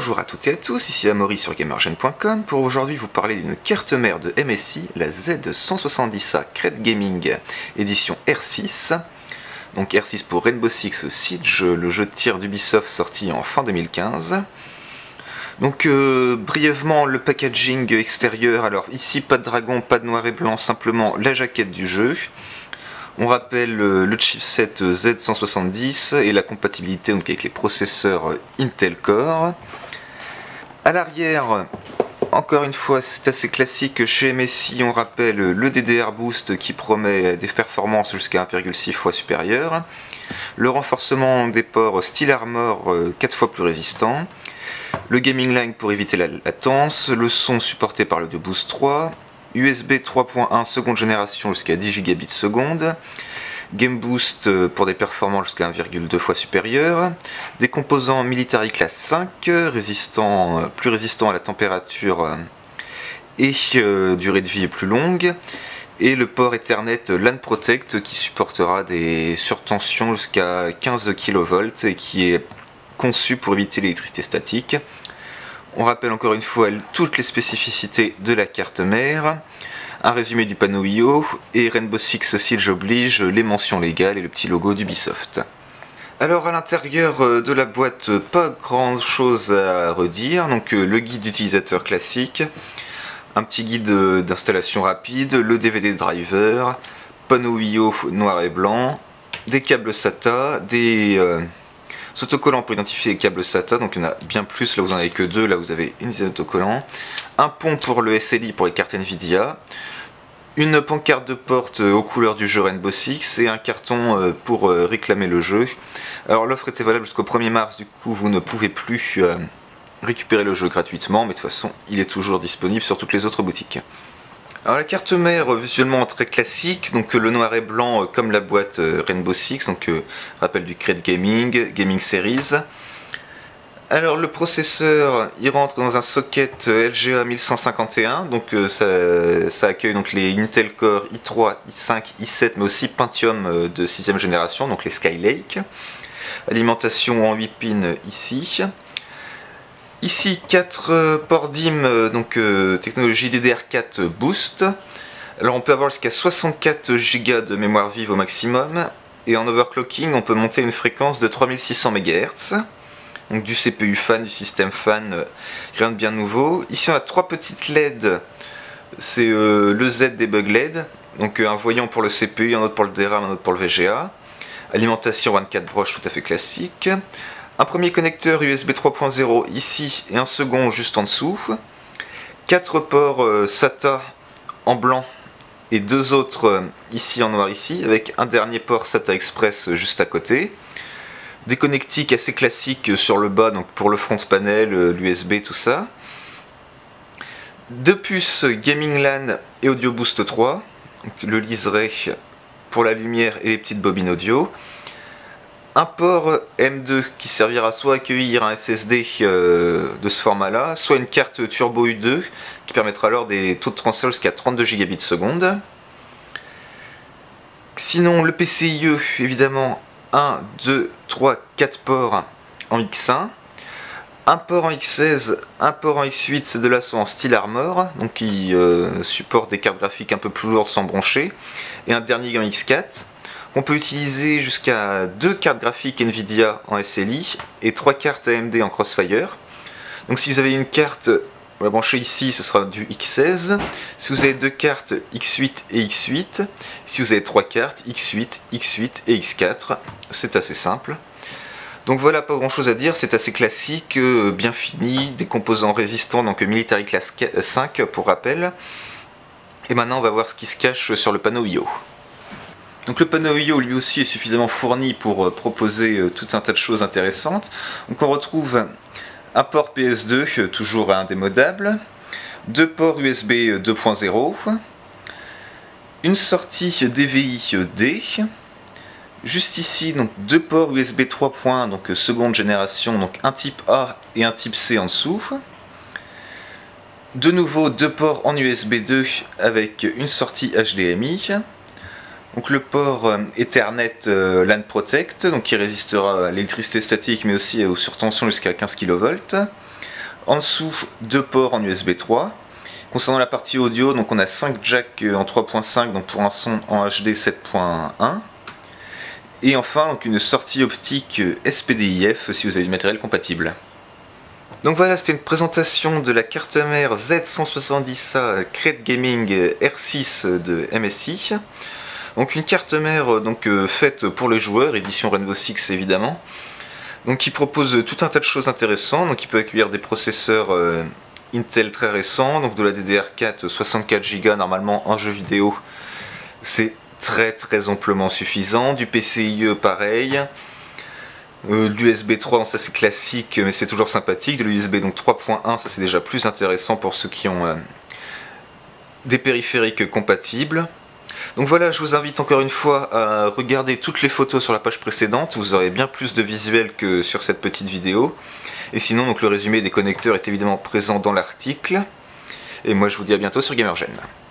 Bonjour à toutes et à tous, ici Amaury sur gamergen.com pour aujourd'hui vous parler d'une carte mère de MSI, la Z170A Cred Gaming édition R6. Donc R6 pour Rainbow Six Siege, le jeu de tir d'Ubisoft sorti en fin 2015. Donc brièvement le packaging extérieur, alors ici pas de dragon, pas de noir et blanc, simplement la jaquette du jeu. On rappelle le chipset Z170 et la compatibilité donc, avec les processeurs Intel Core. A l'arrière, encore une fois, c'est assez classique chez MSI, on rappelle le DDR Boost qui promet des performances jusqu'à 1,6 fois supérieures. Le renforcement des ports Steel Armor 4 fois plus résistant. Le Gaming Line pour éviter la latence. Le son supporté par le Boost 3. USB 3.1 seconde génération jusqu'à 10 gigabits seconde. Game Boost pour des performances jusqu'à 1,2 fois supérieures. Des composants Military Class 5, plus résistants à la température et durée de vie plus longue. Et le port Ethernet LAN Protect qui supportera des surtensions jusqu'à 15 kV et qui est conçu pour éviter l'électricité statique. On rappelle encore une fois toutes les spécificités de la carte mère, un résumé du panneau I/O et Rainbow Six Siege oblige les mentions légales et le petit logo d'Ubisoft. Alors à l'intérieur de la boîte, pas grand chose à redire, donc le guide d'utilisateur classique, un petit guide d'installation rapide, le DVD driver, panneau I/O noir et blanc, des câbles SATA, des autocollants pour identifier les câbles SATA, donc il y en a bien plus, là vous en avez que deux, là vous avez une dizaine d'autocollants, un pont pour le SLI pour les cartes Nvidia, une pancarte de porte aux couleurs du jeu Rainbow Six et un carton pour réclamer le jeu. Alors l'offre était valable jusqu'au 1er mars, du coup vous ne pouvez plus récupérer le jeu gratuitement, mais de toute façon il est toujours disponible sur toutes les autres boutiques. Alors la carte mère visuellement très classique, donc le noir et blanc comme la boîte Rainbow Six, donc rappel du Cred Gaming Series. Alors le processeur il rentre dans un socket LGA 1151, donc ça accueille donc les Intel Core i3, i5, i7 mais aussi Pentium de 6ème génération, donc les Skylake. Alimentation en 8 pins ici. Ici 4 ports DIMM, donc technologie DDR4 Boost. Alors on peut avoir jusqu'à 64 Go de mémoire vive au maximum. Et en overclocking on peut monter une fréquence de 3600 MHz. Donc du CPU fan, du système fan, rien de bien nouveau. Ici on a 3 petites LED. C'est le Z debug LED. Donc un voyant pour le CPU, un autre pour le DRAM, un autre pour le VGA. Alimentation 24 broches tout à fait classique. Un premier connecteur USB 3.0 ici et un second juste en dessous. 4 ports SATA en blanc et 2 autres ici en noir ici, avec un dernier port SATA Express juste à côté. Des connectiques assez classiques sur le bas, donc pour le front panel, l'USB, tout ça. 2 puces Gaming LAN et Audio Boost 3, donc le liseré pour la lumière et les petites bobines audio. Un port M2 qui servira soit à accueillir un SSD de ce format là, soit une carte Turbo U2 qui permettra alors des taux de transfert jusqu'à 32 gigabits seconde. Sinon le PCIe évidemment 1, 2, 3, 4 ports en X1, un port en X16, un port en X8, ces deux là sont en Steel Armor, donc qui supportent des cartes graphiques un peu plus lourdes sans broncher, et un dernier en X4. On peut utiliser jusqu'à 2 cartes graphiques Nvidia en SLI et 3 cartes AMD en Crossfire. Donc si vous avez une carte, on va brancher ici, ce sera du X16. Si vous avez 2 cartes X8 et X8, si vous avez 3 cartes X8, X8 et X4, c'est assez simple. Donc voilà, pas grand chose à dire, c'est assez classique, bien fini, des composants résistants, donc Military Class 5 pour rappel. Et maintenant on va voir ce qui se cache sur le panneau I/O. Donc le panneau I/O lui aussi est suffisamment fourni pour proposer tout un tas de choses intéressantes. Donc on retrouve un port PS2 toujours indémodable, 2 ports USB 2.0, une sortie DVI-D, juste ici donc 2 ports USB 3.1 donc seconde génération, donc un type A et un type C en dessous. De nouveau 2 ports en USB 2 avec une sortie HDMI. Donc le port Ethernet LAN Protect, donc qui résistera à l'électricité statique mais aussi aux surtensions jusqu'à 15 kV. En dessous, 2 ports en USB 3. Concernant la partie audio, donc on a 5 jacks en 3.5, donc pour un son en HD 7.1. Et enfin, donc une sortie optique SPDIF si vous avez du matériel compatible. Donc voilà, c'était une présentation de la carte mère Z170A Crate Gaming R6 de MSI. Donc une carte mère faite pour les joueurs, édition Rainbow Six évidemment. Donc qui propose tout un tas de choses intéressantes. Donc il peut accueillir des processeurs Intel très récents, donc de la DDR4 64 Go normalement en jeu vidéo. C'est très amplement suffisant. Du PCIe pareil. De l'USB 3, ça c'est classique mais c'est toujours sympathique. De l'USB 3.1, ça c'est déjà plus intéressant pour ceux qui ont des périphériques compatibles. Donc voilà, je vous invite encore une fois à regarder toutes les photos sur la page précédente, vous aurez bien plus de visuels que sur cette petite vidéo. Et sinon, donc le résumé des connecteurs est évidemment présent dans l'article. Et moi je vous dis à bientôt sur Gamergen.